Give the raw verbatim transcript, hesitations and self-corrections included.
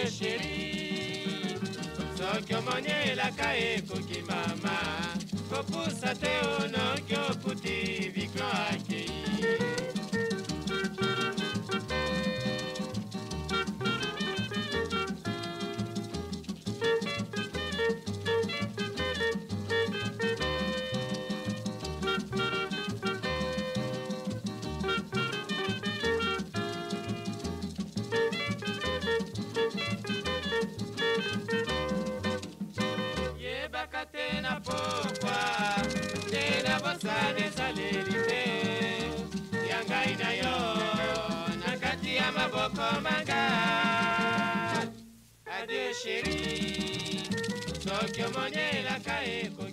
adieu chérie. Soki omonye elaka ekoki mama, kopusa te onoki okuti biklo akei. Tena pokwa tena bosane salelite yanga inayo nakati ya maboko manga. Adieu chérie, soki omonye elaka eko